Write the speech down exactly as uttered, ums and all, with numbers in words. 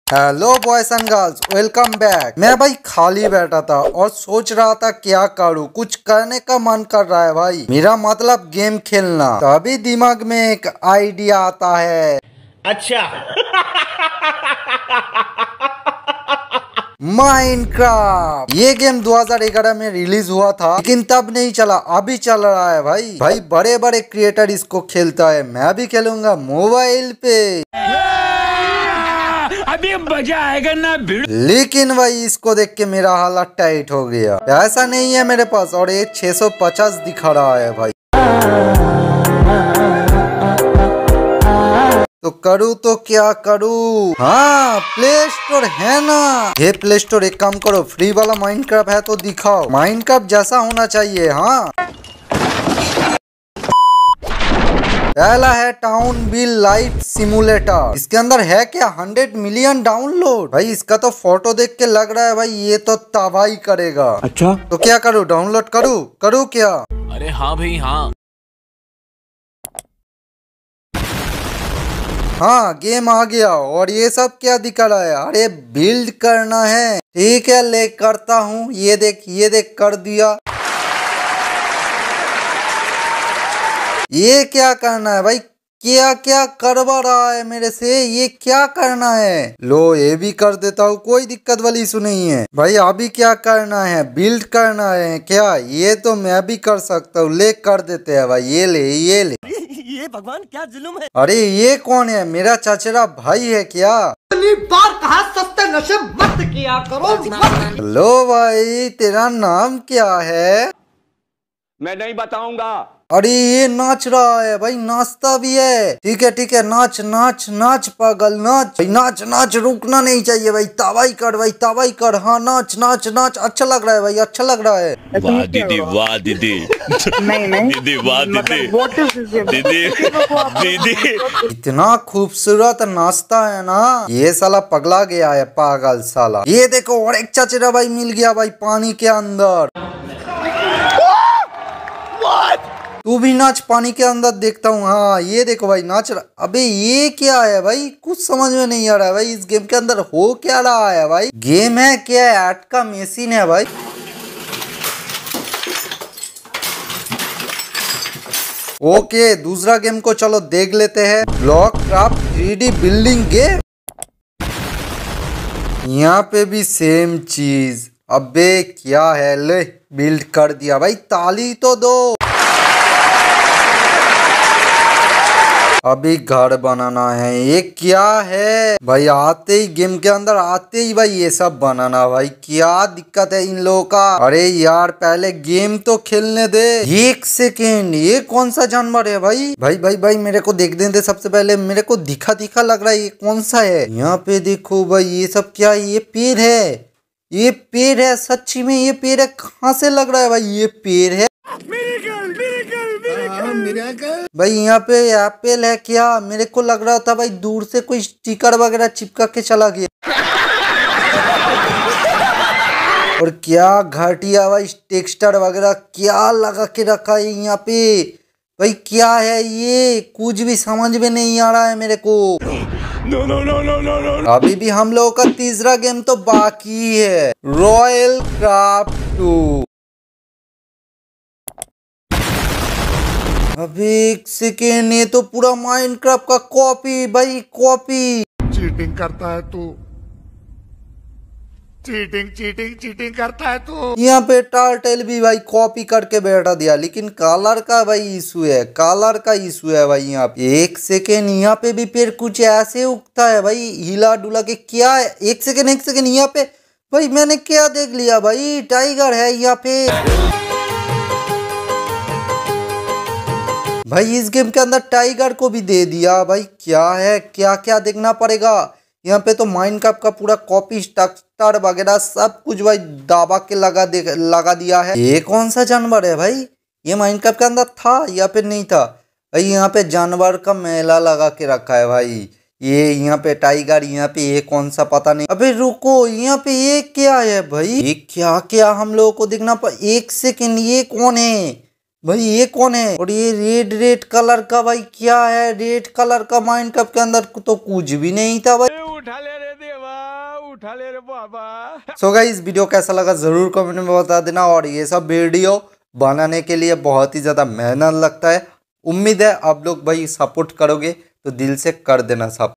Hello boys and girls, welcome back. मैं भाई खाली बैठा था और सोच रहा था क्या करूँ, कुछ करने का मन कर रहा है भाई। मेरा मतलब गेम खेलना। तभी दिमाग में एक आइडिया आता है। अच्छा। माइनक्राफ्ट। ये गेम दो हज़ार ग्यारह में रिलीज हुआ था, लेकिन तब नहीं चला, अभी चल रहा है भाई। भाई बड़े बड़े क्रिएटर इसको खेलता है, मैं भी खेलूंगा मोबाइल पे। अभी मजा आएगा ना भिड़। लेकिन भाई इसको देख के मेरा हालत टाइट हो गया। पैसा नहीं है मेरे पास और ये छह सौ पचास दिखा रहा है भाई। तो करूँ तो क्या करूँ? हाँ, प्ले स्टोर है ना। ये प्ले स्टोर एक काम करो, फ्री वाला माइनक्राफ्ट है तो दिखाओ। माइनक्राफ्ट जैसा होना चाहिए। हाँ, पहला है टाउन बिल लाइफ सिमुलेटर। इसके अंदर है क्या हंड्रेड मिलियन डाउनलोड। भाई इसका तो फोटो देख के लग रहा है भाई ये तो तबाही करेगा। अच्छा, तो क्या करूँ, डाउनलोड करूँ करूँ क्या? अरे हाँ भाई हाँ। हाँ, गेम आ गया। और ये सब क्या दिखा रहा है? अरे बिल्ड करना है। ठीक है, ले करता हूँ। ये देख ये देख कर दिया। ये क्या करना है भाई? क्या क्या करवा रहा है मेरे से? ये क्या करना है? लो ये भी कर देता हूँ, कोई दिक्कत वाली इशू नहीं है भाई। अभी क्या करना है? बिल्ड करना है क्या? ये तो मैं भी कर सकता हूँ, ले कर देते हैं भाई। ये ले ये ले। ये भगवान क्या जुल्म है। अरे ये कौन है? मेरा चचेरा भाई है क्या? बार कहा सस्ते नशे मत किया करो मत। लो भाई, तेरा नाम क्या है? मैं नहीं बताऊंगा। अरे ये नाच रहा है भाई, नाचता भी है। ठीक है ठीक है, नाच नाच नाच पागल नाच भाई, नाच नाच, रुकना नहीं चाहिए भाई। तबाही कर भाई, तबाही कर। हाँ नाच नाच नाच, अच्छा लग रहा है भाई, अच्छा लग रहा है। वाह दीदी, वाह दीदी। नहीं नहीं दीदी वाह दीदी। What is this? दीदी दीदी। इतना खूबसूरत नाचता है ना, ये साला पगला गया है, पागल साला। ये देखो और एक चचेरा भाई मिल गया भाई पानी के अंदर। तू भी नाच पानी के अंदर, देखता हूँ। हाँ ये देखो भाई नाच रहा। अबे ये क्या है भाई? कुछ समझ में नहीं आ रहा है भाई, इस गेम के अंदर हो क्या रहा है भाई? गेम है क्या? ऐड का मशीन है भाई। ओके, दूसरा गेम को चलो देख लेते हैं। Block craft three D building game. यहाँ पे भी सेम चीज। अबे क्या है? ले बिल्ड कर दिया भाई, ताली तो दो। अभी घर बनाना है। ये क्या है भाई? आते ही गेम के अंदर आते ही भाई ये सब बनाना। भाई क्या दिक्कत है इन लोगों का? अरे यार पहले गेम तो खेलने दे। एक सेकेंड, ये कौन सा जानवर है भाई? भाई भाई भाई मेरे को देख दे सबसे पहले। मेरे को दिखा दिखा लग रहा है, ये कौन सा है? यहाँ पे देखो भाई, ये सब क्या है? ये पेड़ है, ये पेड़ है सच्ची में। ये पेड़ है, कहाँ से लग रहा है भाई? ये पेड़ है भाई। यहाँ पे एप्पल है क्या? मेरे को लग रहा था भाई दूर से कोई स्टिकर वगैरह चिपका के चला गया। और क्या घटिया भाई टेक्सचर वगैरह क्या लगा के रखा है यहाँ पे भाई। क्या है ये? कुछ भी समझ में नहीं आ रहा है मेरे को। No no no no no no. अभी भी हम लोगों का तीसरा गेम तो बाकी है, रॉयल क्राफ्ट टू। अभी एक सेकेंड, ये तो पूरा माइनक्राफ्ट का कॉपी भाई, कॉपी। चीटिंग करता है तू, चीटिंग चीटिंग चीटिंग करता है तू। यहाँ पे टार्टल भी भाई कॉपी करके बैठा दिया, लेकिन कलर का भाई इशू है, कलर का इशू है भाई। यहाँ पे एक सेकेंड, यहाँ पे भी पेड़ कुछ ऐसे उगता है भाई, हिला डुला के। क्या है? एक सेकेंड एक सेकेंड, यहाँ पे भाई मैंने क्या देख लिया भाई? टाइगर है यहाँ पे भाई। इस गेम के अंदर टाइगर को भी दे दिया भाई। क्या है? क्या क्या देखना पड़ेगा? यहाँ पे तो माइनक्राफ्ट का पूरा कॉपी स्ट्रक्चर वगैरह सब कुछ भाई दाबा के लगा दे लगा दिया है। ये कौन सा जानवर है भाई? ये माइनक्राफ्ट के अंदर था या फिर नहीं था भाई? यहाँ पे जानवर का मेला लगा के रखा है भाई। ये यहाँ पे टाइगर, यहाँ पे ये कौन सा पता नहीं। अबे रुको, यहाँ पे ये क्या है भाई? ये क्या क्या हम लोगों को देखना पर। एक सेकेंड, ये कौन है भाई ये कौन है? और ये रेड रेड कलर का भाई क्या है? रेड कलर का माइनक्राफ्ट के अंदर तो कुछ भी नहीं था भाई। उठा ले रे देवा, उठा ले रे बाबा। सो गाइस इस वीडियो कैसा लगा जरूर कमेंट में बता देना। और ये सब वीडियो बनाने के लिए बहुत ही ज्यादा मेहनत लगता है। उम्मीद है आप लोग भाई सपोर्ट करोगे तो दिल से कर देना सब।